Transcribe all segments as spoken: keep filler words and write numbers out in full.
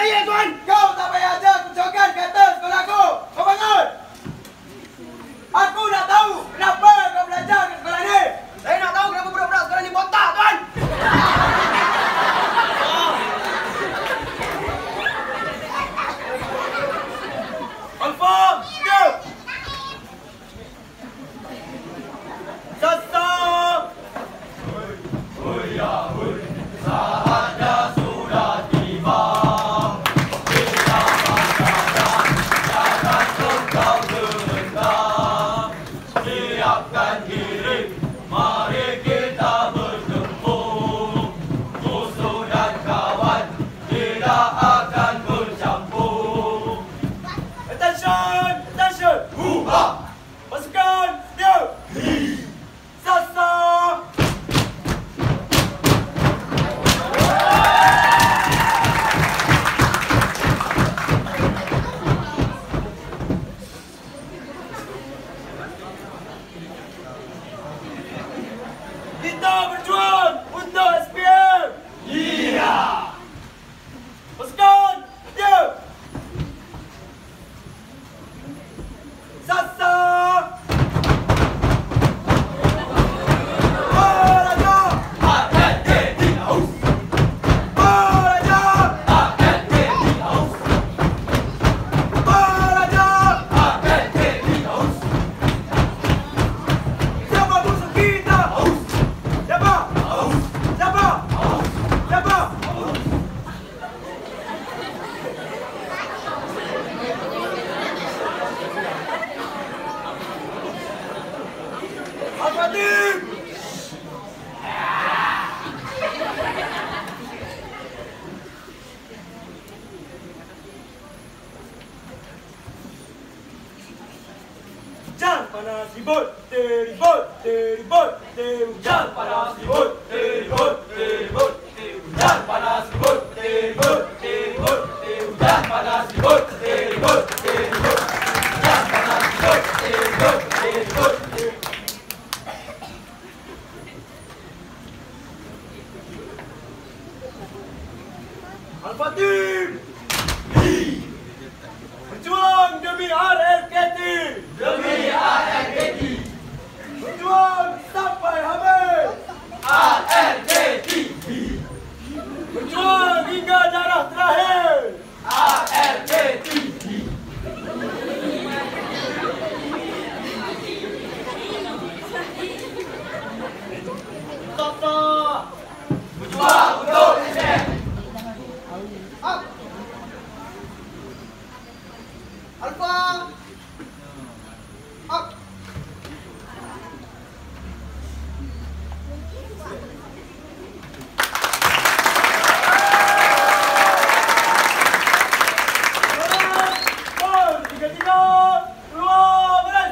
ya tuan. Kau tak payah ajar kecokan kata sekolahku. Kau bangun. Aku nak tahu kenapa kau belajar ke sekolah ni. Saya nak tahu kenapa budak-budak sekolah ni botak tuan. Confirm. Go. Sasa. Oh ya, oh. Saatnya sudah tiba. Kita masyarakat jangan engkau terendam. Siapkan diri, mari kita bertempur. Musuh dan kawan tidak akan bercampur. Attention, attention. Hurra! Pasukan, dia. Sasa. Kita berjuang untuk S P M. Iya. Pasukan, dia. Sasa. Balaja. Akan jadi haus. Balaja. Akan jadi haus. Balaja. Akan jadi haus. Siapa musuh kita? Haus. Siapa? Haus. Siapa? Haus. Siapa? Haus. Al-Fatih! Hujan panas ribut, teribut, teribut, hujan panas ribut, teribut, teribut, hujan panas ribut, teribut, teribut, hujan panas ribut, teribut, teribut, hujan panas ribut, teribut, teribut. Al-Fatih! Berjuang demi R L K T! Demi R L K T! Berjuang sampai habis! R L K T! Berjuang hingga darah terakhir! R L K T! Tata! Berjuang untuk S P M! Up. Alpha. Up. Tiga tiga, dua belas.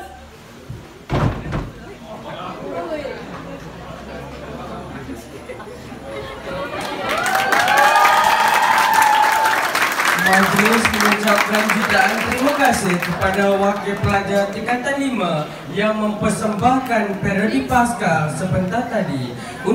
Majlis mengucapkan jutaan terima kasih kepada wakil pelajar tingkatan lima yang mempersembahkan parodi Pascal sebentar tadi.